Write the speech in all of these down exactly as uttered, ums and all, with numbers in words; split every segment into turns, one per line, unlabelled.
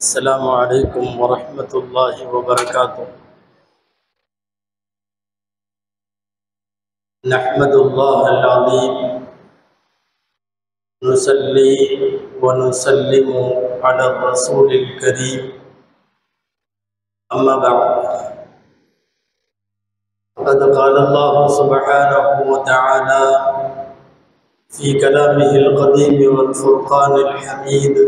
السلام عليكم ورحمة الله وبركاته. نحمد الله العظيم نصلي ونسلم على الرسول الكريم أما بعد فقد قال الله سبحانه وتعالى في كلامه القديم والفرقان الحميد: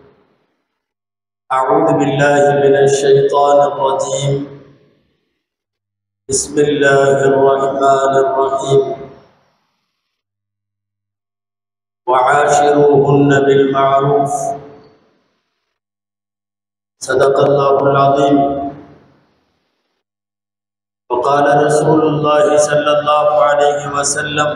أعوذ بالله من الشيطان الرجيم بسم الله الرحمن الرحيم وعاشروهن بالمعروف صدق الله العظيم. وقال رسول الله صلى الله عليه وسلم: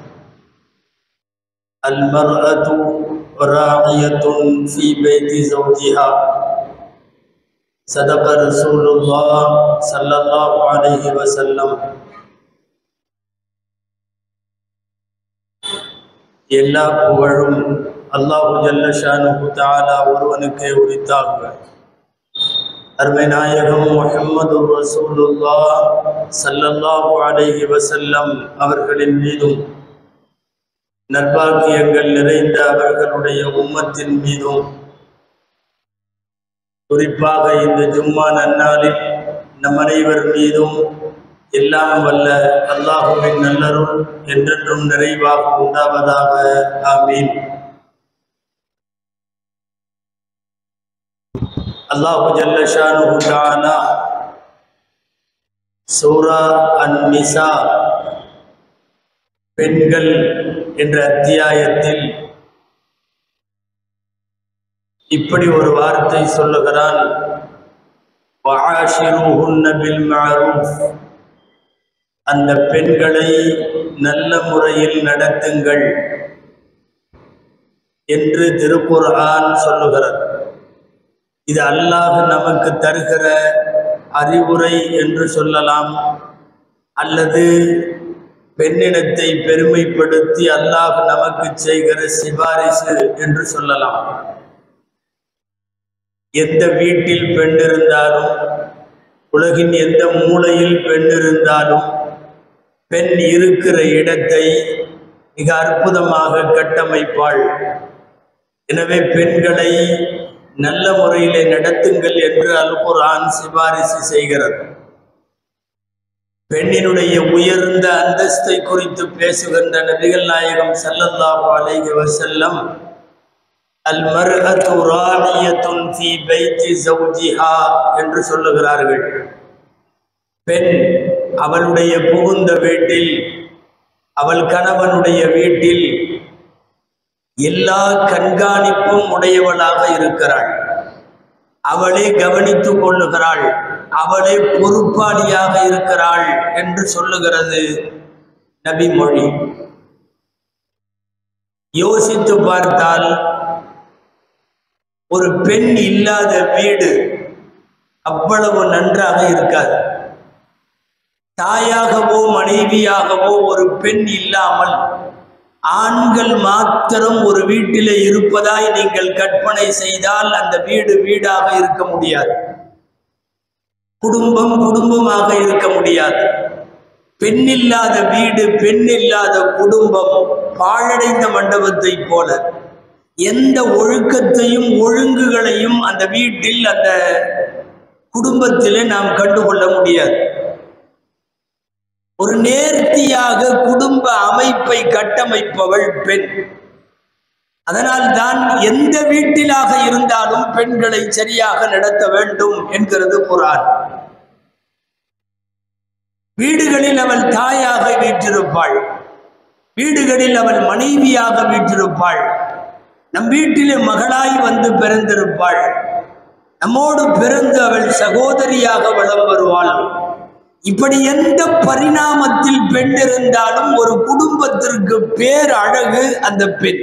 المرأة راعية في بيت زوجها. صدق رسول الله صلى الله عليه وسلم. எல்லா புகழும் அல்லாஹு ஜல்ல ஷானுஹு தஆலா ஒருவனுக்கே உரித்தாகுக. அருமை நாயகம் முஹம்மது ரசூலுல்லாஹ் ஸல்லல்லாஹு அலைஹி வஸல்லம் அவர்களின் மீதும் நற்பாக்கியங்கள் நிறைந்த அவர்களுடைய உம்மத்தின் மீதும் குறிப்பாக இந்த ஜும்மா நன்னாளில் நம் அனைவர் மீதும் எல்லாம் வல்ல அல்லாஹுவின் நல்லருள் என்றென்றும் நிறைவாக உண்டாவதாக. ஆமீன். அல்லாஹு ஜல்ல ஷானுஹு தஆலா சூரா அன்-நிசா பெண்கள் என்ற அத்தியாயத்தில் இப்படி ஒரு வார்த்தை சொல்லுகிறான்: வஆஷிருஹுன்ன பில் மஅரூஃப். அந்த பெண்களை நல்ல முறையில் நடத்துங்கள் என்று திருக்குர்ஆன் சொல்லுகிறது. இது அல்லாஹ் நமக்கு தருகிற அறிவுரை என்று சொல்லலாம், அல்லது பெண்ணினத்தை பெருமைப்படுத்தி அல்லாஹ் நமக்கு செய்கிற சிபாரிசு என்று சொல்லலாம். எந்த வீட்டில் பெண் இருந்தாலும், உலகின் எந்த மூலையில் பெண் இருந்தாலும், பெண் இருக்கிற இடத்தை மிக அற்புதமாக கட்டமைப்பாள். எனவே பெண்களை நல்ல முறையிலே நடத்துங்கள் என்று அல் குர்ஆன் சிபாரிசு செய்கிறது. பெண்ணினுடைய உயர்ந்த அந்தஸ்தை குறித்து பேசுகின்ற நபிகள் நாயகம் ஸல்லல்லாஹு அலைஹி வஸல்லம் அல் மர்அத்து ராணியத்துன் ஃபீ பைத்தி ஜௌஜிஹா என்று சொல்லுகிறார்கள். பெண் அவளுடைய புகுந்த வீட்டில், அவள் கணவனுடைய வீட்டில் எல்லா கண்காணிப்பும் உடையவளாக இருக்கிறாள். அவளே கவனித்துக் கொள்ளுகிறாள், அவளே பொறுப்பாளியாக இருக்கிறாள் என்று சொல்லுகிறது நபி மொழி. யோசித்து பார்த்தால் ஒரு பெண் இல்லாத வீடு அவ்வளவு நன்றாக இருக்காது. தாயாகவோ மனைவியாகவோ ஒரு பெண் இல்லாமல் ஆண்கள் மாத்திரம் ஒரு வீட்டிலே இருப்பதாய் நீங்கள் கற்பனை செய்தால் அந்த வீடு வீடாக இருக்க முடியாது, குடும்பம் குடும்பமாக இருக்க முடியாது. பெண் இல்லாத வீடு, பெண் இல்லாத குடும்பம் பாழடைந்த மண்டபத்தை போல எந்த ஒழுக்கத்தையும் ஒழுங்குகளையும் அந்த வீட்டில், அந்த குடும்பத்திலே நாம் கண்டுகொள்ள முடியாது. ஒரு நேர்த்தியாக குடும்ப அமைப்பை கட்டமைப்பவள் பெண். அதனால் தான் எந்த வீட்டிலாக இருந்தாலும் பெண்களை சரியாக நடத்த வேண்டும் என்கிறது குர்ஆன். வீடுகளில் அவள் தாயாக வீற்றிருப்பாள், வீடுகளில் அவள் மனைவியாக வீற்றிருப்பாள், நம் வீட்டிலே மகளாய் வந்து பிறந்திருப்பாள், நம்மோடு பிறந்து அவள் சகோதரியாக வலம் வருவாள். இப்படி எந்த பரிணாமத்தில் பெண் இருந்தாலும் ஒரு குடும்பத்திற்கு பேர் அழகு அந்த பெண்.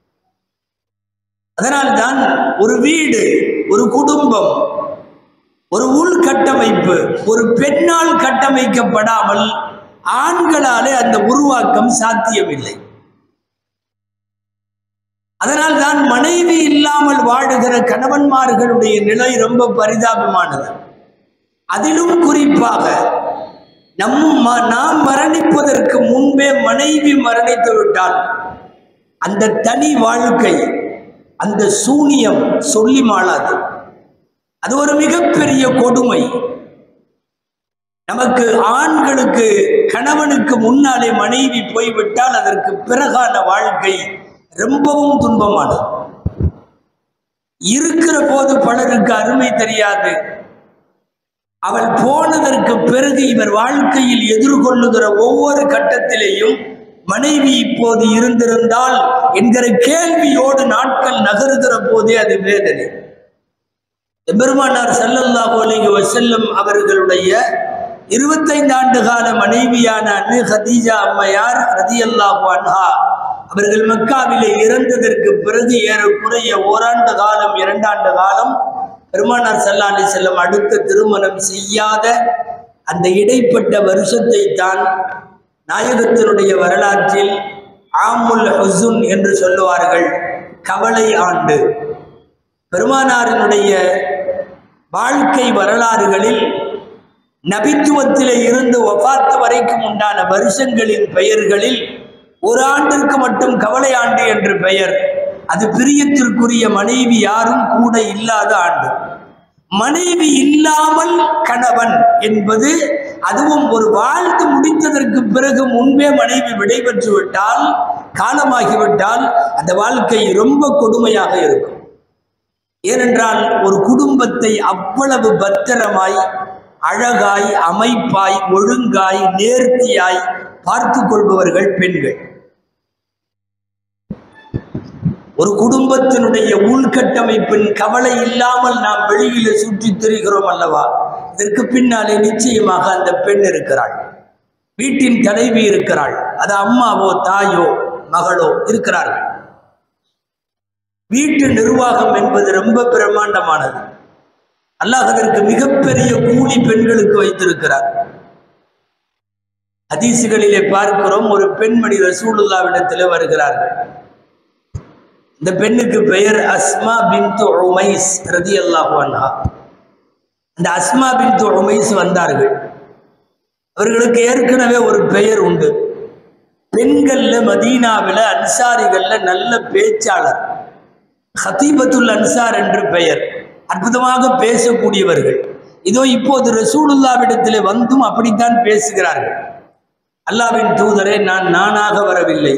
அதனால்தான் ஒரு வீடு, ஒரு குடும்பம், ஒரு உள்கட்டமைப்பு ஒரு பெண்ணால் கட்டமைக்கப்படாமல் ஆண்களாலே அந்த உருவாக்கம் சாத்தியமில்லை. அதனால் தான் மனைவி இல்லாமல் வாழுகிற கணவன்மார்களுடைய நிலை ரொம்ப பரிதாபமானது. அதிலும் குறிப்பாக நம் நாம் மரணிப்பதற்கு முன்பே மனைவி மரணித்து விட்டால் அந்த தனி வாழ்க்கை, அந்த சூனியம் சொல்லி மாளாது. அது ஒரு மிகப்பெரிய கொடுமை. நமக்கு ஆண்களுக்கு கணவனுக்கு முன்னாலே மனைவி போய்விட்டால் அதற்கு பிறகான வாழ்க்கை ரொம்பவும் துன்பமானது. இருக்கிற போது பலருக்கு அருமை தெரியாது. அவள் போனதற்கு பிறகு இவர் வாழ்க்கையில் எதிர்கொள்ளுகிற ஒவ்வொரு கட்டத்திலேயும் மனைவி இப்போது இருந்திருந்தால் என்கிற கேள்வியோடு நாட்கள் நகருகிற போதே அது வேதனை. பெருமானார் ஸல்லல்லாஹு அலைஹி வஸல்லம் அவர்களுடைய இருபத்தைந்து ஆண்டு கால மனைவியான அன்னை ஹதீஜா அம்மையார் ரலியல்லாஹு அன்ஹா அவர்கள் மக்காவிலே இறந்ததற்கு பிறகு ஏறக்குறைய ஓராண்டு காலம் இரண்டாண்டு காலம் பெருமானார் ஸல்லல்லாஹு அலைஹி வஸல்லம் அடுத்த திருமணம் செய்யாத அந்த இடைப்பட்ட வருஷத்தை தான் நாயகத்தினுடைய வரலாற்றில் ஆமுல் ஹுசுன் என்று சொல்லுவார்கள், கவலை ஆண்டு. பெருமானாரினுடைய வாழ்க்கை வரலாறுகளில் நபித்துவத்திலே இருந்து வஃபாத் வரைக்கும் உண்டான வருஷங்களின் பெயர்களில் ஒரு ஆண்டிற்கு மட்டும் கவலை ஆண்டு என்று பெயர். அது பிரியத்திற்குரிய மனைவி யாரும் கூட இல்லாத ஆண்டு. மனைவி இல்லாமல் கணவன் என்பது, அதுவும் ஒரு வாழ்ந்து முடித்ததற்கு பிறகு முன்பே மனைவி விடைபெற்று விட்டால், காலமாகிவிட்டால் அந்த வாழ்க்கை ரொம்ப கொடுமையாக இருக்கும். ஏனென்றால் ஒரு குடும்பத்தை அவ்வளவு பத்திரமாய், அழகாய், அமைப்பாய், ஒழுங்காய், நேர்த்தியாய் பார்த்து கொள்பவர்கள் பெண்கள். ஒரு குடும்பத்தினுடைய உள்கட்டமைப்பின் கவலை இல்லாமல் நாம் வெளியில சுற்றி திரிகிறோம் அல்லவா? இதற்கு பின்னாலே நிச்சயமாக அந்த பெண் இருக்கிறாள், வீட்டின் தலைவி இருக்கிறாள், அது அம்மாவோ தாயோ மகளோ இருக்கிறார்கள். வீட்டு நிர்வாகம் என்பது ரொம்ப பிரமாண்டமானது. அல்லாஹ் அதற்கு மிகப்பெரிய கூலி பெண்களுக்கு வைத்திருக்கிறார். ஹதீசுகளிலே பார்க்கிறோம், ஒரு பெண்மணி ரசூலுல்லாஹ்விடத்திலே வருகிறார்கள். இந்த பெண்ணுக்கு பெயர் அஸ்மா பின்த் உமைஸ் ரலியல்லாஹு அன்ஹா. இந்த அஸ்மா பின்த் உமைஸ் வந்தார்கள். அவர்களுக்கு ஏற்கனவே ஒரு பெயர் உண்டு. பெண்கள்ல மதீனாவில் அன்சாரிகள்ல நல்ல பேச்சாளர், ஹதீபத்துல் அன்சார் என்று பெயர். அற்புதமாக பேசக்கூடியவர்கள். இதோ இப்போது ரசூலுல்லாஹ்விடத்திலே வந்தும் அப்படித்தான் பேசுகிறார்கள். அல்லாஹ்வின் தூதரே, நான் நானாக வரவில்லை,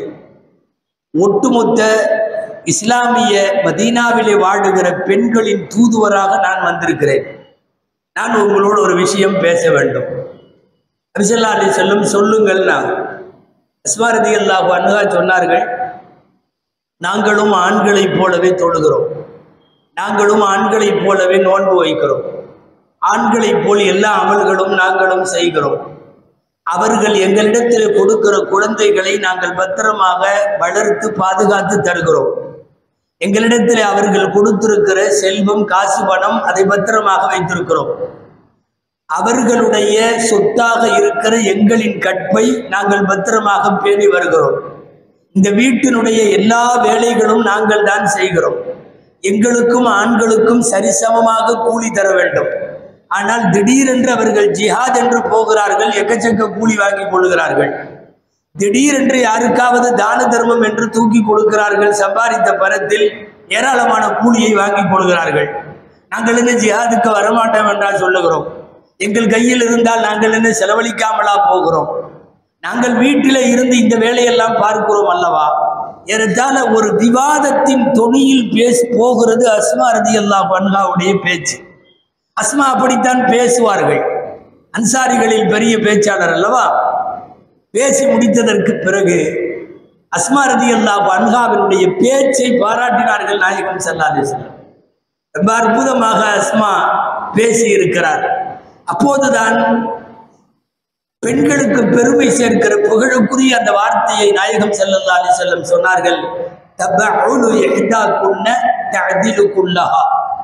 ஒட்டுமொத்த இஸ்லாமிய மதீனாவிலே வாழுகிற பெண்களின் தூதுவராக நான் வந்திருக்கிறேன். நான் உங்களோடு ஒரு விஷயம் பேச வேண்டும். நபி ஸல்லல்லாஹு அலைஹி வஸல்லம் சொல்லுங்கள். நான் அஸ்மா ரலியல்லாஹு அன்ஹா சொன்னார்கள், நாங்களும் ஆண்களைப் போலவே தொழுகிறோம், நாங்களும் ஆண்களைப் போலவே நோன்பு வைக்கிறோம், ஆண்களைப் போல் எல்லா அமல்களும் நாங்களும் செய்கிறோம். அவர்கள் எங்களிடத்தில் கொடுக்கிற குழந்தைகளை நாங்கள் பத்திரமாக வளர்த்து பாதுகாத்து தருகிறோம். எங்களிடத்தில் அவர்கள் கொடுத்திருக்கிற செல்வம், காசு, பணம், அதை பத்திரமாக வைத்திருக்கிறோம். அவர்களுடைய சொத்தாக இருக்கிற எங்களின் கற்பை நாங்கள் பத்திரமாக பேணி வருகிறோம். இந்த வீட்டினுடைய எல்லா வேலைகளும் நாங்கள் தான் செய்கிறோம். எங்களுக்கும் ஆண்களுக்கும் சரிசமமாக கூலி தர வேண்டும். ஆனால் திடீரென்று அவர்கள் ஜிஹாத் என்று போகிறார்கள், எக்கச்சக்க கூலி வாங்கி கொள்கிறார்கள். திடீரென்று யாருக்காவது தான தர்மம் என்று தூக்கி கொடுக்கிறார்கள். சம்பாதித்த பணத்தில் ஏராளமான கூலியை வாங்கி கொள்கிறார்கள். நாங்கள் என்ன ஜிஹாதுக்கு வரமாட்டோம் என்றால் சொல்லுகிறோம். எங்கள் கையில் இருந்தால் நாங்கள் என்ன செலவழிக்காமலா போகிறோம்? நாங்கள் வீட்டில் இருந்து இந்த வேலையெல்லாம் பார்க்கிறோம் அல்லவா? ஏறத்தாழ ஒரு விவாதத்தின் தொனியில் பேச போகிறது அஸ்மா ரலியல்லாஹு அன்ஹாவுடைய பேச்சு. அஸ்மா அப்படித்தான் பேசுவார்கள். அன்சாரிகளில் பெரிய பேச்சாளர் அல்லவா? பேசி முடித்ததற்கு பிறகு அஸ்மா ரலியல்லாஹு அன்ஹாவினுடைய பேச்சை பாராட்டினார்கள் நாயகம் ஸல்லல்லாஹு அலைஹி வஸல்லம். ரொம்ப அற்புதமாக அஸ்மா பேசி இருக்கிறார். அப்போதுதான் பெண்களுக்கு பெருமை சேர்க்கிற புகழுக்குரிய அந்த வார்த்தையை நாயகம் ஸல்லல்லாஹு அலைஹி வஸல்லம் சொன்னார்கள். தபஉலு இஹ்தாகுன்ன தஅதிலு குல்லஹா.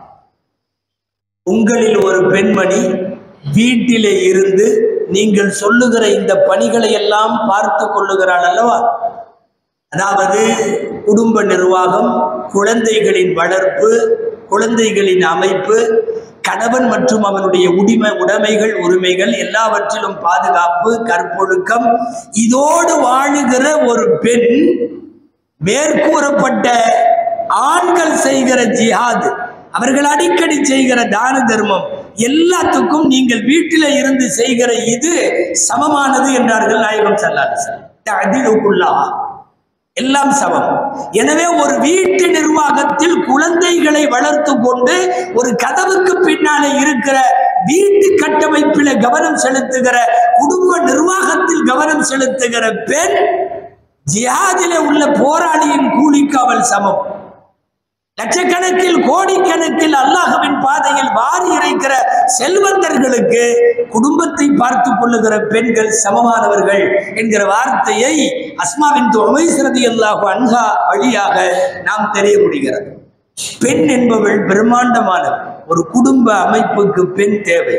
உங்களில் ஒரு பெண்மணி வீட்டிலே இருந்து நீங்கள் சொல்லுகிற இந்த பணிகளை எல்லாம் பார்த்து கொள்ளுகிறாள் அல்லவா? அதாவது குடும்ப நிர்வாகம், குழந்தைகளின் வளர்ப்பு, குழந்தைகளின் அமைப்பு, கணவன் மற்றும் அவனுடைய உரிமை உடைமைகள் உரிமைகள் எல்லாவற்றிலும் பாதுகாப்பு, கற்பொழுக்கம், இதோடு வாழுகிற ஒரு பெண் மேற்கூறப்பட்ட ஆண்கள் செய்கிற ஜிஹாத், அவர்கள் அடிக்கடி செய்கிற தான தர்மம் எல்லாத்துக்கும் நீங்கள் வீட்டில இருந்து செய்கிற இது சமமானது என்றார்கள் நாயகம் ஸல்லல்லாஹு அலைஹி வஸல்லம். தஅதிலுக்குல்லாஹ், எல்லாம் சமம். எனவே ஒரு வீட்டு நிர்வாகத்தில் குழந்தைகளை வளர்த்து கொண்டு ஒரு கதவுக்கு பின்னாலே இருக்கிற வீட்டு கட்டமைப்பில கவனம் செலுத்துகிற, குடும்ப நிர்வாகத்தில் கவனம் செலுத்துகிற பெண் ஜிஹாதிலே உள்ள போராளியின் கூலிக்கு அவள் சமம். லட்சக்கணக்கில் கோடிக்கணக்கில் அல்லாஹ்வின் பாதையில் வாரி இறைக்கிற செல்வந்தர்களுக்கு குடும்பத்தை பார்த்து கொள்ளுகிற பெண்கள் சமமானவர்கள் என்கிற வார்த்தையை அஸ்மா பின்த் உமைஸ் ரலியல்லாஹு அன்ஹா வழியாக நாம் தெரிய முடிகிறது. பெண் என்பவள் பிரம்மாண்டமானவள். ஒரு குடும்ப அமைப்புக்கு பெண் தேவை.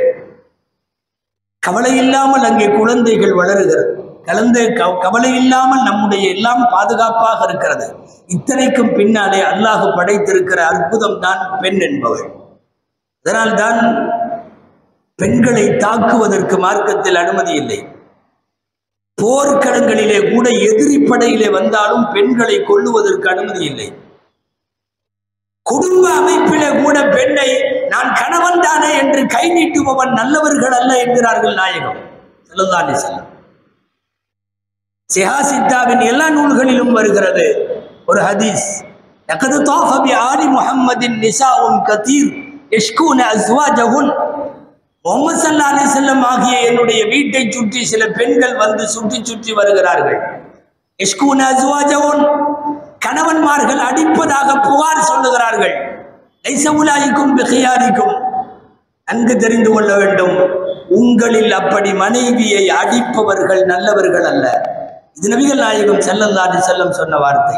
கவலை இல்லாமல் அங்கே குழந்தைகள் வளருகிறது. கலந்து கவலை இல்லாமல் நம்முடைய எல்லாம் பாதுகாப்பாக இருக்கிறது. இத்தனைக்கும் பின்னாலே அல்லாஹ் படைத்திருக்கிற அற்புதம் தான் பெண் என்பவள். அதனால் தான் பெண்களை தாக்குவதற்கு மார்க்கத்தில் அனுமதி இல்லை. போர்க்களங்களிலே கூட எதிரி படையிலே வந்தாலும் பெண்களை கொல்லுவதற்கு அனுமதி இல்லை. குடும்ப அமைப்பிலே கூட பெண்ணை நான் கணவன் தானே என்று கை நீட்டுபவன் நல்லவர்கள் அல்ல என்கிறார்கள் நாயகம் ஸல்லல்லாஹு அலைஹி வஸல்லம். சிஹாசித்தாவின் எல்லா நூல்களிலும் வருகிறது ஒரு ஹதீஸ். லகத் தாஃப பி ஆலி முஹம்மதின் நிசாஉன் கதீர் யஷ்கூன அஸ்வாஜஹுன். முஹம்மது ஸல்லல்லாஹு அலைஹி வஸல்லம் ஆகிய என்னுடைய வீட்டை சுற்றி சில பெண்கள் வந்து சுற்றி சுற்றி வருகிறார்கள். யஷ்கூன அஸ்வாஜஹுன், கணவன்மார்கள் அடிப்பதாக புகார் சொல்லுகிறார்கள். லைஸ உலாயிக்கும் பிகியாரிக்கும், நன்கு தெரிந்து கொள்ள வேண்டும், உங்களில் அப்படி மனைவியை அடிப்பவர்கள் நல்லவர்கள் அல்ல. இது நபிகள் நாயகம் ஸல்லல்லாஹு அலைஹி வஸல்லம் சொன்ன வார்த்தை.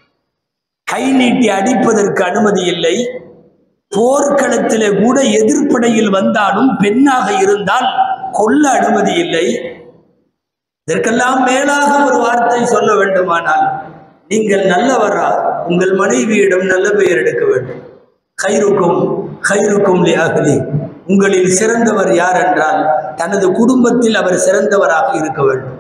கை நீட்டி அடிப்பதற்கு அனுமதி இல்லை. போர்க்களத்திலே கூட எதிர்ப்படையில் வந்தாலும் பெண்ணாக இருந்தால் கொல்ல அனுமதி இல்லை. இதற்கெல்லாம் மேலாக ஒரு வார்த்தை சொல்ல வேண்டுமானால், நீங்கள் நல்லவரா, உங்கள் மனைவியிடம் நல்ல பெயர் எடுக்க வேண்டும். கைருக்கும் கைருக்கும் லி அஹ்லி, உங்களில் சிறந்தவர் யார் என்றால் தனது குடும்பத்தில் அவர் சிறந்தவராக இருக்க வேண்டும்.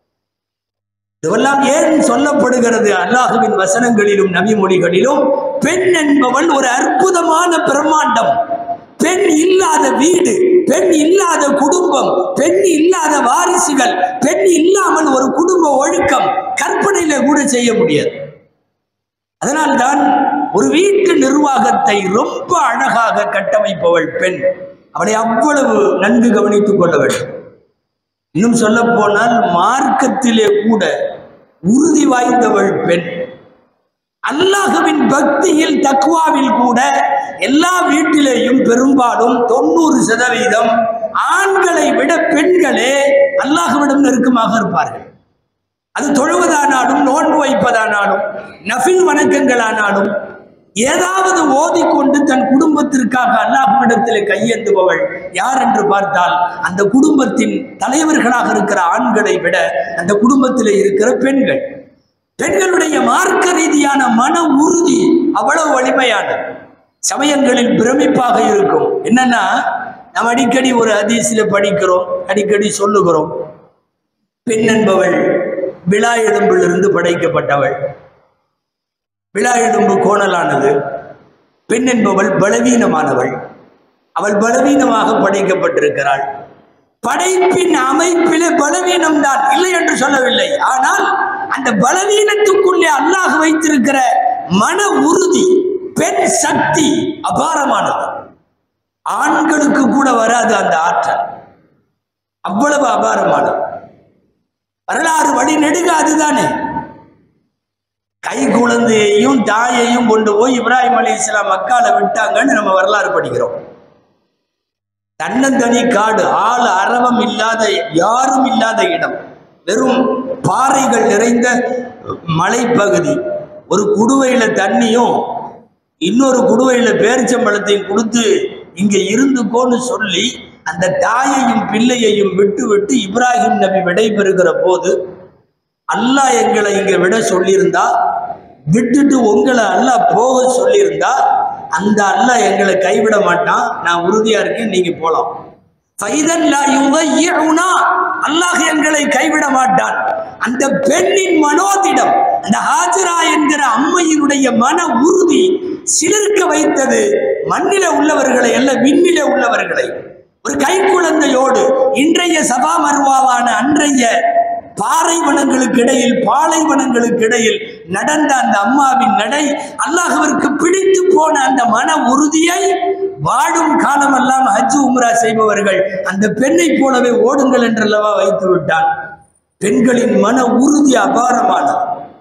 இதுவெல்லாம் ஏன் சொல்லப்படுகிறது? அல்லாஹ்வின் வசனங்களிலும் நபி மொழிகளிலும் பெண் என்பவள் ஒரு அற்புதமான பிரம்மாண்டம். பெண் இல்லாத வீடு, பெண் இல்லாத குடும்பம், பெண் இல்லாத வாரிசுகள், பெண் இல்லாமல் ஒரு குடும்ப ஒழுக்கம் கற்பனையில கூட செய்ய முடியாது. அதனால்தான் ஒரு வீட்டு நிர்வாகத்தை ரொம்ப அழகாக கட்டமைப்பவள் பெண். அவளை அவ்வளவு நன்கு கவனித்துக் கொள்ள வேண்டும். இன்னும் சொல்ல போனால் மார்க்கத்திலே கூட உறுதி வாய்ந்தவள் பெண். அல்லாஹ்வின் பக்தியில் தக்வாவில் கூட எல்லா வீட்டிலேயும் பெரும்பாலும் தொண்ணூறு சதவீதம் ஆண்களை விட பெண்களே அல்லாஹ்விடம் நெருக்கமாக இருப்பார்கள். அது தொழுவதானாலும், நோன்பு வைப்பதானாலும், நஃபில் வணக்கங்களானாலும், ஏதாவது ஓதிக்கொண்டு தன் குடும்பத்திற்காக அல்லாஹ்விடத்திலே கையேந்துபவள் யார் என்று பார்த்தால் அந்த குடும்பத்தின் தலைவர்களாக இருக்கிற ஆண்களை விட அந்த குடும்பத்திலே இருக்கிற பெண்கள். பெண்களுடைய மார்க்க ரீதியான மன உறுதி அவ்வளவு வலிமையானது. சமயங்களில் பிரமிப்பாக இருக்கும். என்னன்னா, நாம் அடிக்கடி ஒரு ஹதீஸிலே படிக்கிறோம், அடிக்கடி சொல்லுகிறோம், பெண் என்பவள் விலா எலும்பிலிருந்து படைக்கப்பட்டவள். விலா எலும்பு கோணலானது. பெண் என்பவள் பலவீனமானவள். அவள் பலவீனமாக படைக்கப்பட்டிருக்கிறாள். படைப்பின் அமைப்பிலே பலவீனம் தான், இல்லை என்று சொல்லவில்லை. ஆனால் அந்த பலவீனத்துக்குள்ளே அல்லாஹ் வைத்திருக்கிற மன உறுதி, பெண் சக்தி அபாரமானது. ஆண்களுக்கு கூட வராது அந்த ஆற்றல், அவ்வளவு அபாரமானது. வரலாறு வழி நெடுக அதுதானே. கை குழந்தையையும் தாயையும் கொண்டு போய் இப்ராஹிம் அலைஹிஸ்ஸலாம் மக்கால விட்டாங்கன்னு நம்ம வரலாறு படிக்கிறோம். தன்னந்தனி காடு, ஆள் அரவம் இல்லாத, யாரும் இல்லாத இடம், வெறும் பாறைகள் நிறைந்த மலைப்பகுதி. ஒரு குடுவையில தண்ணியும் இன்னொரு குடுவையில பேரிச்சம்பழத்தையும் கொடுத்து இங்க இருந்துக்கோன்னு சொல்லி அந்த தாயையும் பிள்ளையையும் விட்டு விட்டு இப்ராஹிம் நபி விடை பெறுகிற போது அல்லாஹ் எங்களை இங்க விட சொல்லியிருந்தா, விட்டுட்டு உங்களை அல்லாஹ் போக சொல்லியிருந்தா, அந்த அல்லாஹ் எங்களை கைவிட மாட்டான், நான் உறுதியா இருக்கேன், நீங்க போலாம். அல்லாஹ் எங்களை கைவிட மாட்டான். அந்த பெண்ணின் மனோதிடம், அந்த ஹாஜரா என்கிற அம்மையினுடைய மன உறுதி சிலிர்க்க வைத்தது மண்ணில உள்ளவர்களை அல்ல, விண்ணில உள்ளவர்களை. ஒரு கைக்குழந்தையோடு இன்றைய சபா மர்வாவான அன்றைய பாறைவனங்களுக்கு இடையில், பாலைவனங்களுக்கு இடையில் நடந்த அந்த அம்மாவின் நடை, அல்லாஹ்விற்கு பிடித்து போன அந்த மன உறுதியை வாழும் காலமெல்லாம் ஹஜ் உம்ரா செய்பவர்கள் அந்த பெண்ணை போலவே ஓடுங்கள் என்றல்லவா வைத்து விட்டான். பெண்களின் மன உறுதி அபாரமானது.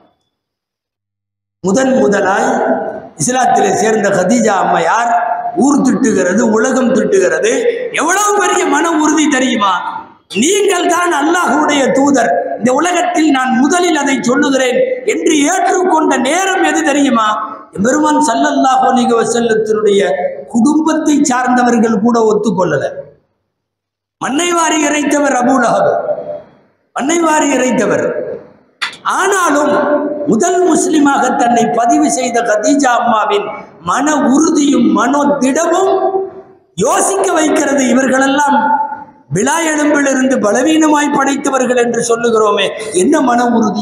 முதன் முதலாய் இஸ்லாத்திலே சேர்ந்த கதீஜா அம்மையார் ஊர் திட்டுகிறது, உலகம் திட்டுகிறது. எவ்வளவு பெரிய மன உறுதி தெரியுமா? நீங்கள் தான் அல்லாஹ்வுடைய தூதர், இந்த உலகத்தில் நான் முதலில் அதை சொல்லுகிறேன் என்று ஏற்றுக்கொண்ட நேரம் எது தெரியுமா? பெருமான் ஸல்லல்லாஹு அலைஹி வஸல்லத்தினுடைய குடும்பத்தை சார்ந்தவர்கள் கூட ஒத்துக்கொள்ளல. மண்ணை வாரி இறைத்தவர் அபூ லஹப், மண்ணை வாரி இறைத்தவர். ஆனாலும் முதல் முஸ்லிமாக தன்னை பதிவு செய்த கதீஜா அம்மாவின் மன உறுதியும் மனோ திடமும் யோசிக்க வைக்கிறது. இவர்களெல்லாம் விழா எலும்பிலிருந்து பலவீனமாய் படைத்தவர்கள் என்று சொல்லுகிறோமே, என்ன மன உறுதி!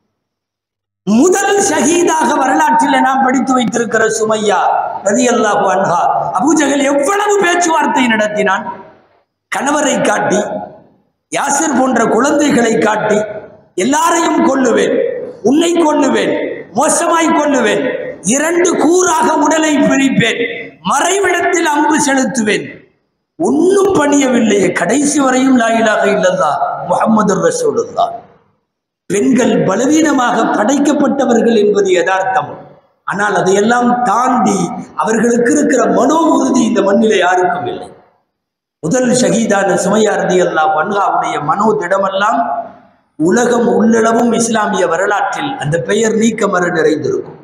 முதல் ஷஹீதாக வரலாற்றில் நாம் படித்து வைத்திருக்கிற சுமையா ரலியல்லாஹு அன்ஹா, அபூஜஹல் எவ்வளவு பேச்சுவார்த்தை நடத்தினான். கணவரை காட்டி, யாசிர் போன்ற குழந்தைகளை காட்டி, எல்லாரையும் கொல்லுவேன், உன்னை கொல்லுவேன், மோசமாய் கொல்லுவேன், இரண்டு கூறாக உடலை பிரிப்பேன், மறைவிடத்தில் அம்பு செலுத்துவேன், ஒன்னும் பணியவில்லையே, கடைசி வரையும் லா இலாஹ இல்லல்லாஹ் முஹம்மதுர் ரசூலுல்லாஹ். பெண்கள் பலவீனமாக படைக்கப்பட்டவர்கள் என்பது யதார்த்தம். ஆனால் அதையெல்லாம் தாண்டி அவர்களுக்கு இருக்கிற மனோ உறுதி இந்த மண்ணிலே யாருக்கும் இல்லை. முதல் ஷஹீதான சுமையா ரலியல்லாஹு அன்ஹாவுடைய மனோ திடமெல்லாம் உலகம் உள்ளளவும் இஸ்லாமிய வரலாற்றில் அந்த பெயர் நீக்கமர நிறைந்திருக்கும்.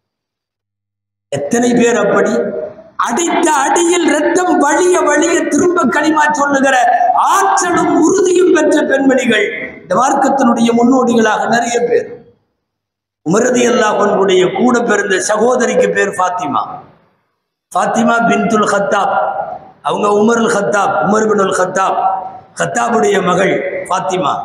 எத்தனை பேர் அப்படி அடித்த அடியில் ரத்தம் வழிய வழிய திரும்ப களிமா சொல்லுகிற ஆற்றலும் உறுதியும் பெற்ற பெண்மணிகள் இந்த மார்க்கத்தினுடைய முன்னோடிகளாக நிறைய பேர். உமர் ரலியல்லாஹு அன்ஹுடைய கூட பிறந்த சகோதரிக்கு பேர் ஃபாத்திமா, ஃபாத்திமா பின்துல் கத்தாப். அவங்க உமருல் கத்தாப், உமர் பினுல் கத்தாப், கத்தாபுடைய மகள் ஃபாத்திமா.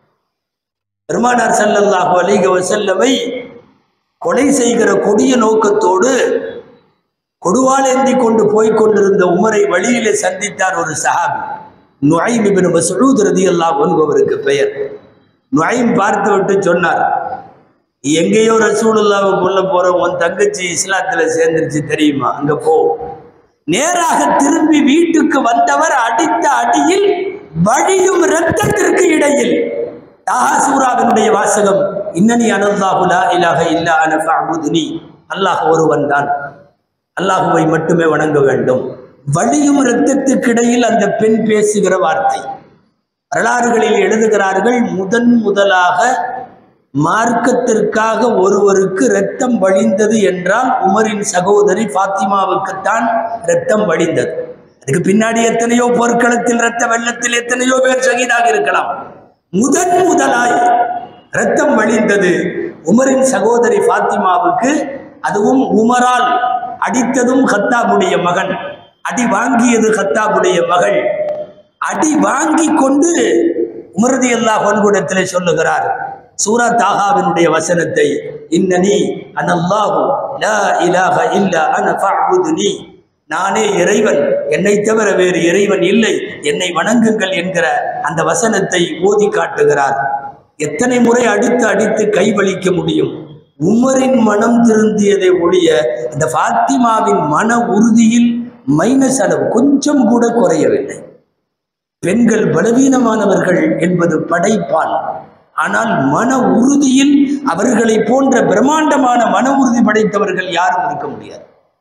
பெருமானார் ஸல்லல்லாஹு அலைஹி வஸல்லமை கொலை செய்கிற கொடிய நோக்கத்தோடு கொடுவாளேந்தி கொண்டு போய் கொண்டிருந்த உமரை வழியிலே சந்தித்தார் ஒரு சஹாபி, நுஐம் இப்னு மஸ்ஊத் ரலியல்லாஹு அன்ஹு அவருக்கு பெயர். நுஐம் பார்த்து விட்டு சொன்னார், எங்கேயோ ரசூலுல்லாஹ்வை கொல்ல போற உன் தங்கச்சி இஸ்லாத்துல சேர்ந்துருச்சு தெரியுமா, அங்க போ. நேராக திரும்பி வீட்டுக்கு வந்தவர் அடித்த அடியில் வழியும் இரத்தத்திற்கு இடையில் தாஹா சூராவினுடைய வாசகம், இன்னனி அனல்லாஹு லா இலாஹ இல்லா அன ஃபஅபுதுனி, அல்லாஹ் ஒருவன் தான், அல்லாஹுவை மட்டுமே வணங்க வேண்டும். வழியும் இரத்தத்துக்கு இடையில் அந்த பெண் பேசுகிற வார்த்தை. வரலாறுகளில் எழுதுகிறார்கள், முதன் முதலாக மார்க்கத்திற்காக ஒருவருக்கு இரத்தம் வழிந்தது என்றால் உமரின் சகோதரி ஃபாத்திமாவுக்குத்தான் இரத்தம் வழிந்தது. அதுக்கு பின்னாடி எத்தனையோ போர்க்களத்தில் இரத்த வெள்ளத்தில் எத்தனையோ பேர் ஷஹீதாக இருக்கலாம். முதன் முதலாய் இரத்தம் வழிந்தது உமரின் சகோதரி ஃபாத்திமாவுக்கு. அதுவும் உமரால் அடித்ததும் கத்தாபுடைய மகன், அடி வாங்கியது கத்தாபுடைய மகள். அடி வாங்கி கொண்டு உமர் ரலியல்லாஹு அன்ஹு இடத்திலே சொல்லுகிறார் சூரா தாஹாவினுடைய வசனத்தை, இன்னனி அனல்லாஹு லா இலாஹ இல்லா அன ஃபஅபுதுனி, நானே இறைவன், என்னை தவிர வேறு இறைவன் இல்லை, என்னை வணங்குங்கள் என்கிற அந்த வசனத்தை ஓதி காட்டுகிறார். எத்தனை முறை அடித்து அடித்து கைவலிக்க முடியும்? உமரின் மனம் திருந்தியதை ஒழிய அந்த ஃபாத்திமாவின் மன உறுதியில் மைனஸ் அளவு கொஞ்சம் கூட குறையவில்லை. பெண்கள் பலவீனமானவர்கள் என்பது படைப்பான். ஆனால் மன உறுதியில் அவர்களை போன்ற பிரம்மாண்டமான மன உறுதி படைத்தவர்கள் யாரும் இருக்க முடியாது.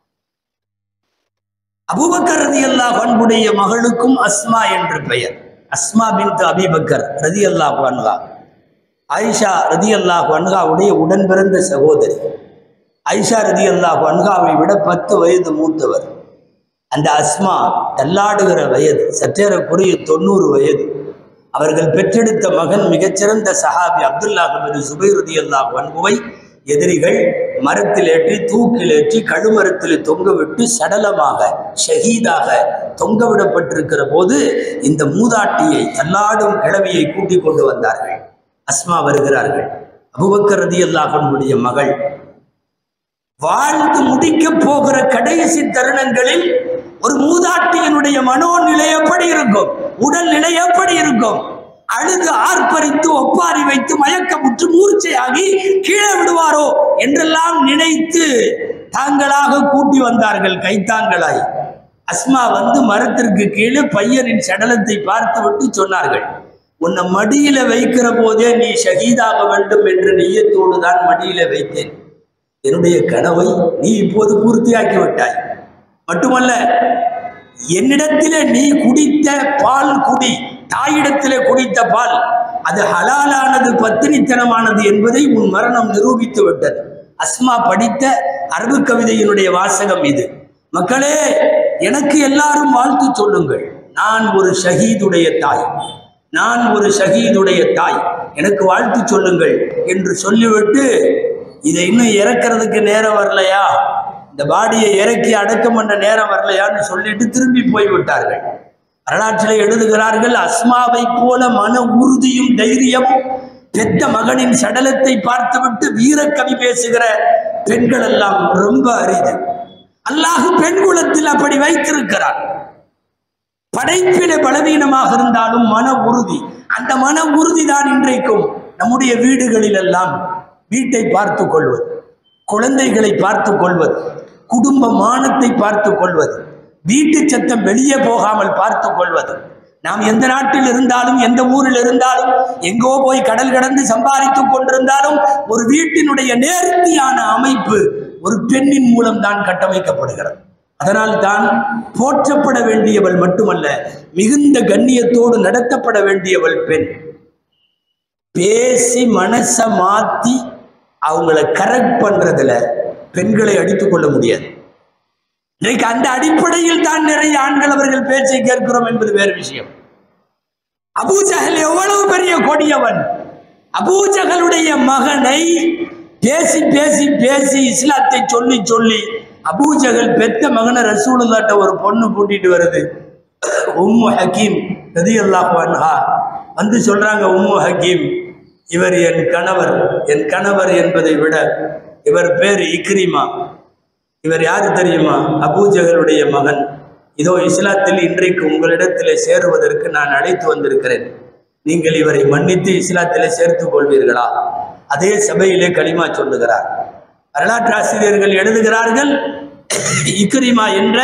அபூபக்கர் ரலியல்லாஹு அன்ஹுடைய மகளுக்கும் அஸ்மா என்று பெயர். அஸ்மா பின்த் அபீபக்கர் ரலியல்லாஹு அன்ஹா, ஆயிஷா ரலியல்லாஹு அன்ஹாவுடைய உடன் பிறந்த சகோதரி. ஆயிஷா ரலியல்லாஹு அன்ஹாவை விட பத்து வயது மூத்தவர். அந்த அஸ்மா தள்ளாடுகிற வயது, சற்றேறக்குறைய தொண்ணூறு வயது. அவர்கள் பெற்றெடுத்த மகன் மிகச்சிறந்த சஹாபி அப்துல்லாஹ் பின் சுபைர் ரலியல்லாஹு அன்ஹுவை எதிரிகள் மரத்தில் ஏற்றி தூக்கில் ஏற்றி கழுமரத்தில் தொங்க விட்டு சடலமாக ஷஹீதாக தொங்க விடப்பட்டிருக்கிற போது இந்த மூதாட்டியை தள்ளாடும் கிழவியை கூட்டிக் கொண்டு வந்தார்கள். அஸ்மா வருகிறார்கள். அபூபக்கர் ரலியல்லாஹு அன்ஹுடைய மகள். வாழ்ந்து முடிக்க போகிற கடைசி தருணங்களில் ஒரு மூதாட்டியினுடைய மனோநிலை எப்படி இருக்கும், உடல் நிலை எப்படி இருக்கும்? அழுது ஆர்ப்பரித்து ஒப்பாரி வைத்து மயக்கமுற்று மூர்ச்சையாகி கீழே விடுவாரோ என்றெல்லாம் நினைத்து தாங்களாக கூட்டி வந்தார்கள் கைத்தாங்களாய். அஸ்மா வந்து மரத்திற்கு கீழே பையனின் சடலத்தை பார்த்து விட்டு சொன்னார்கள், உன்னை மடியில வைக்கிற போதே நீ ஷஹீதாக வேண்டும் என்ற நிய்யத்தோடு தான் மடியில வைத்தேன். என்னுடைய கனவை நீ இப்போது பூர்த்தியாக்கி விட்டாய். மட்டுமல்ல, என்னிடத்திலே நீ குடித்த பால் குடி, தாயிடத்திலே குடித்த பால் அது ஹலாலானது பத்தினித்தனமானது என்பதை உன் மரணம் நிரூபித்து விட்டது. அஸ்மா படித்த அரபு கவிதையினுடைய வாசகம் இது. மக்களே, எனக்கு எல்லாரும் வாழ்த்து சொல்லுங்கள். நான் ஒரு ஷஹீதுடைய தாய், நான் ஒரு ஷஹீதுடைய தாய், எனக்கு வாழ்த்து சொல்லுங்கள் என்று சொல்லிவிட்டு, இதை இன்னும் இறக்கிறதுக்கு நேரம் வரலையா, இந்த பாடியை இறக்கி அடக்கம் பண்ண நேரம் வரலையான்னு சொல்லிட்டு திரும்பி போய்விட்டார்கள். வரலாற்றில் எழுதுகிறார்கள், அஸ்மாவை போல மன உறுதியும் தைரியமும் பெத்த மகனின் சடலத்தை பார்த்துவிட்டு வீரக்கவி பேசுகிற பெண்கள் எல்லாம் ரொம்ப அரிது. அல்லாஹ் பெண் குலத்தில் அப்படி வைத்திருக்கிறார். படைப்பில பலவீனமாக இருந்தாலும் மன உறுதி, அந்த மன உறுதி தான் இன்றைக்கும் நம்முடைய வீடுகளில் எல்லாம் வீட்டை பார்த்து கொள்வது, குழந்தைகளை பார்த்து கொள்வது, குடும்ப மானத்தை பார்த்து கொள்வது, வீட்டு சத்தம் வெளியே போகாமல் பார்த்து கொள்வது. நாம் எந்த நாட்டில் இருந்தாலும் எந்த ஊரில் இருந்தாலும் எங்கோ போய் கடல் கடந்து சம்பாதித்துக் கொண்டிருந்தாலும் ஒரு வீட்டினுடைய நேர்த்தியான அமைப்பு ஒரு பெண்ணின் மூலம் தான் கட்டமைக்கப்படுகிறது. அதனால் தான் போற்றப்பட வேண்டியவள் மட்டுமல்ல, மிகுந்த கண்ணியத்தோடு நடத்தப்பட வேண்டியவள் பெண். பேசி மனச மாத்தி அவங்கள கரெக்ட் பண்றதுல பெண்களை அடித்துக் கொள்ள முடியாது. இன்றைக்கு அந்த அடிப்படையில் தான் நிறைய ஆண்கள் அவர்கள் பேச்சை கேட்கிறோம் என்பது வேறு விஷயம். அபூஜஹல் எவ்வளவு பெரிய கொடியவன்! அபூஜஹலுடைய மகனை பேசி பேசி பேசி இஸ்லாத்தை சொல்லி சொல்லி அபூஜஹல் பெத்த மகனை ரசூலுல்லாஹ்ட்ட ஒரு பொண்ணு கூட்டிட்டு வருது. உம்மு ஹக்கீம் ரலியல்லாஹு அன்ஹா வந்து சொல்றாங்க, உம்மு ஹக்கீம், இவர் என் கணவர். என் கணவர் என்பதை விட இவர் பேர் இக்ரிமா. இவர் யாரு தெரியுமா? அபூஜஹலுடைய மகன். இதோ இஸ்லாத்தில் இன்றைக்கு உங்களிடத்திலே சேருவதற்கு நான் அழைத்து வந்திருக்கிறேன். நீங்கள் இவரை மன்னித்து இஸ்லாத்திலே சேர்த்துக் கொள்வீர்களா? அதே சபையிலே கலிமா சொல்லுகிறார். வரலாற்று ஆசிரியர்கள் எழுதுகிறார்கள், இக்ரிமா என்ற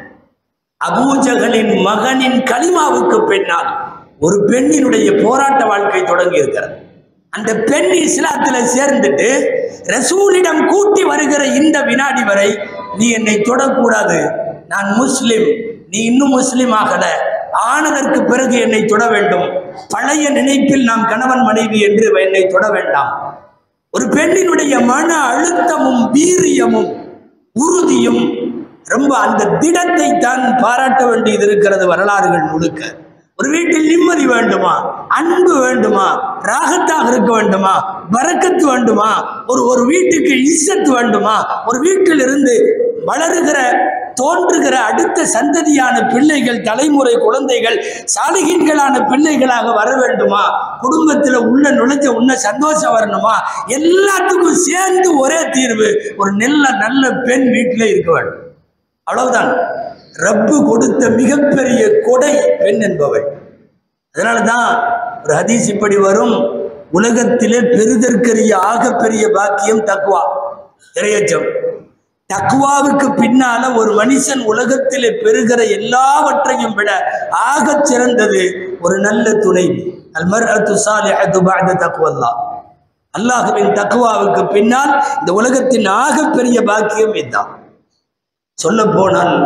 அபூஜஹலின் மகனின் கலிமாவுக்கு பின்னால் ஒரு பெண்ணினுடைய போராட்ட வாழ்க்கை தொடங்கி இருக்கிறது. அந்த பெண் இஸ்லாத்துல சேர்ந்துட்டு ரசூலிடம் கூட்டி வருகிற இந்த வினாடி வரை, நீ என்னை தொடக்கூடாது, நான் முஸ்லிம், நீ இன்னும் முஸ்லிம் ஆகல, ஆனதற்கு பிறகு என்னை தொட வேண்டும், பழைய நினைப்பில் நாம் கணவன் மனைவி என்று என்னை தொட வேண்டாம். ஒரு பெண்ணினுடைய மன அழுத்தமும் வீரியமும் உறுதியும் ரொம்ப அந்த திடத்தை தான் பாராட்ட வேண்டியது இருக்கிறது. வரலாறுகள் முழுக்க ஒரு வீட்டில் நிம்மதி வேண்டுமா, அன்பு வேண்டுமா, ராகத்தாக இருக்க வேண்டுமா, பரக்கத்து வேண்டுமா, ஒரு ஒரு வீட்டுக்கு இஸ்ஸத் வேண்டுமா, ஒரு வீட்டில் இருந்து வளருகிற தோன்றுகிற அடுத்த சந்ததியான பிள்ளைகள், தலைமுறை குழந்தைகள் சாலிகின்களான பிள்ளைகளாக வர வேண்டுமா, குடும்பத்தில் உள்ள நுழைஞ்ச உன்ன சந்தோஷம் வரணுமா, எல்லாத்துக்கும் சேர்ந்து ஒரே தீர்வு, ஒரு நல்ல நல்ல பெண் வீட்டிலே இருக்க வேண்டும். அவ்வளவுதான். ரப்பு கொடுத்த மிகப்பெரிய கொடை பெண் என்பவள். அதனால தான் ஒரு ஹதீஸ் இப்படி வரும், உலகத்திலே பெருதற்கரிய ஆகப்பெரிய பாக்கியம் தக்வா, இறையச்சம். தக்வாவுக்கு பின்னால ஒரு மனுஷன் உலகத்திலே பெறுகிற எல்லாவற்றையும் விட ஆகச் சிறந்தது ஒரு நல்ல துணைவி. அல் மர்அத்து ஸாலிஹத்து பஅத தக்வல்லாஹ். அல்லாஹ்வின் தக்வாவுக்கு பின்னால் இந்த உலகத்தின் ஆகப்பெரிய பாக்கியம் இதுதான். சொல்ல போனால்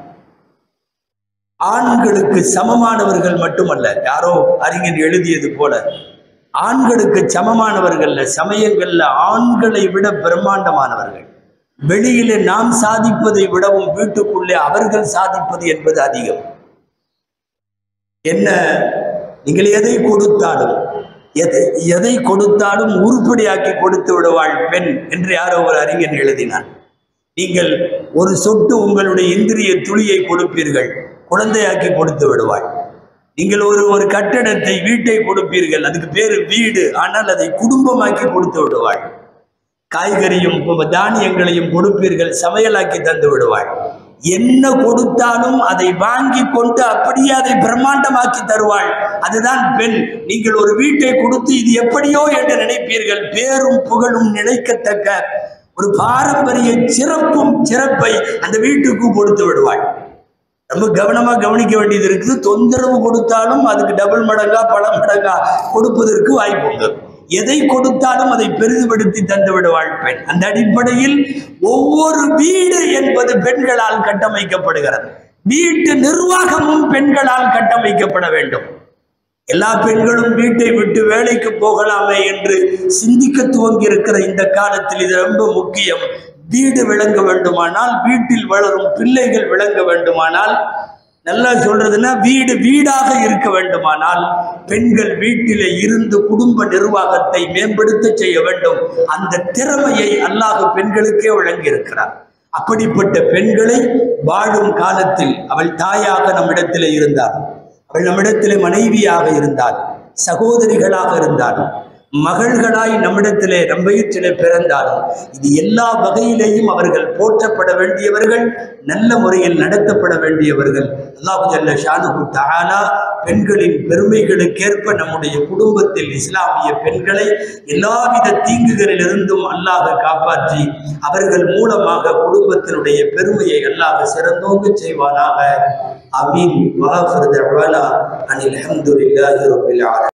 ஆண்களுக்கு சமமானவர்கள் மட்டுமல்ல, யாரோ அறிஞர் எழுதியது போல ஆண்களுக்கு சமமானவர்கள்ல சமயங்கள்ல ஆண்களை விட பிரம்மாண்டமானவர்கள். வெளியிலே நாம் சாதிப்பதை விடவும் வீட்டுக்குள்ளே அவர்கள் சாதிப்பது என்பது அதிகம். என்ன நீங்கள் எதை கொடுத்தாலும் எதை எதை கொடுத்தாலும் உருப்படியாக்கி கொடுத்து விடுவாள் பெண் என்று யாரோ ஒரு அறிஞர் எழுதினார். நீங்கள் ஒரு சொட்டு உங்களுடைய இந்திரிய துளியை கொடுப்பீர்கள், குழந்தையாக்கி கொடுத்து விடுவாள். நீங்கள் ஒரு ஒரு கட்டடத்தை வீட்டை கொடுப்பீர்கள், அதுக்கு பேரு வீடு, ஆனால் அதை குடும்பமாக்கி கொடுத்து விடுவாள். காய்கறியும் தானியங்களையும் கொடுப்பீர்கள், சமையலாக்கி தந்து விடுவாள். என்ன கொடுத்தாலும் அதை வாங்கி கொண்டு அப்படியே அதை பிரம்மாண்டமாக்கி தருவாள். அதுதான் பெண். நீங்கள் ஒரு வீட்டை கொடுத்து இது எப்படியோ என்று நினைப்பீர்கள், பேரும் புகழும் நினைக்கத்தக்க ஒரு பாரம்பரிய சிறப்பும் சிறப்பை அந்த வீட்டுக்கு கொடுத்து விடுவாள். ரொம்ப கவனமா கவனிக்க வேண்டியது இருக்குது. தொந்தரவு கொடுத்தாலும் அதுக்கு டபுள் மடங்கா பல மடங்கா கொடுப்பதற்கு வாய்ப்பு உண்டு. எதை கொடுத்தாலும் அதை பெரிதுபடுத்தி தந்து விடுவாள் பெண். அந்த அடிப்படையில் ஒவ்வொரு வீடு என்பது பெண்களால் கட்டமைக்கப்படுகிறது. வீட்டு நிர்வாகமும் பெண்களால் கட்டமைக்கப்பட வேண்டும். எல்லா பெண்களும் வீட்டை விட்டு வேலைக்கு போகலாமே என்று சிந்திக்க துவங்கி இருக்கிற இந்த காலத்தில் இது ரொம்ப முக்கியம். வீடு விளங்க வேண்டுமானால், வீட்டில் வளரும் பிள்ளைகள் விளங்க வேண்டுமானால், நல்லா சொல்றதுன்னா வீடு வீடாக இருக்க வேண்டுமானால் பெண்கள் வீட்டிலே இருந்து குடும்ப நிர்வாகத்தை மேம்படுத்த செய்ய வேண்டும். அந்த திறமையை அல்லாஹ் பெண்களுக்கே வழங்கி இருக்கிறார். அப்படிப்பட்ட பெண்களை வாழும் காலத்தில் அவள் தாயாக நம்மிடத்திலே இருந்தார், அவள் நம்மிடத்திலே மனைவியாக இருந்தார், சகோதரிகளாக இருந்தார், மகள்களாய் நம்மிடத்திலே நம்பயிற்றிலே பிறந்தாலும் இது எல்லா வகையிலேயும் அவர்கள் போற்றப்பட வேண்டியவர்கள், நல்ல முறையில் நடத்தப்பட வேண்டியவர்கள். அல்லாஹ் ஜல்ல ஷானுஹு தஆலா பெண்களின் பெருமைகளுக்கேற்ப நம்முடைய குடும்பத்தில் இஸ்லாமிய பெண்களை எல்லாவித தீங்குகளிலிருந்தும் அல்லாஹ் காப்பாற்றி அவர்கள் மூலமாக குடும்பத்தினுடைய பெருமையை அல்லாஹ் சிறந்தோங்க செய்வானாக. ஆமீன். வஆஃபிரு தஅவானா அனில் ஹம்துலில்லாஹி ரப்பில் ஆலமீன்.